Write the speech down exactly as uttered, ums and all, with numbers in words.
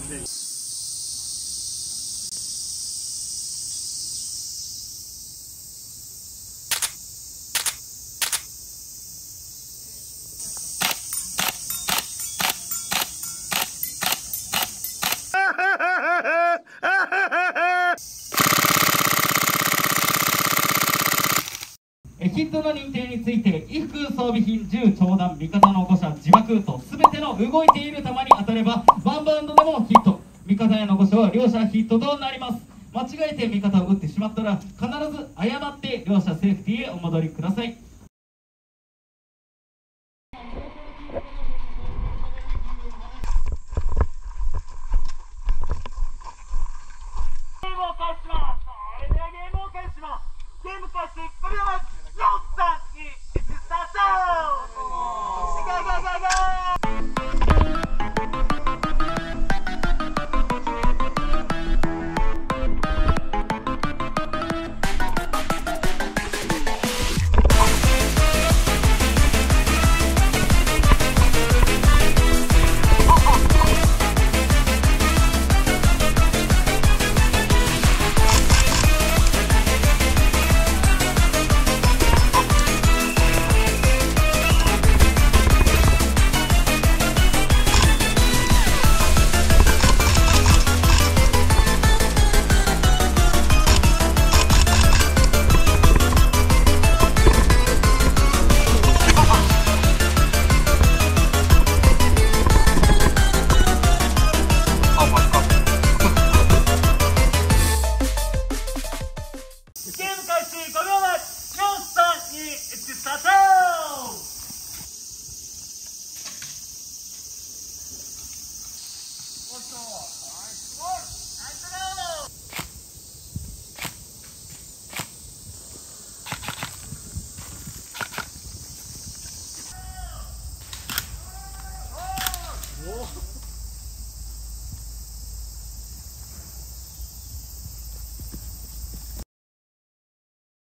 キットの認定について、衣服、装備品、銃、長弾、味方の誤射、自爆と全ての動いている弾に当たればワンバウンドでもヒット、味方への誤射は両者ヒットとなります。間違えて味方を撃ってしまったら必ず誤って両者セーフティーへお戻りください。ゲームを開始します。それではゲームを開始します。ゲーム開始ごびょうまえ。よん、さん、に、いち、スタート。ゴーゴーゴーゴー。 そう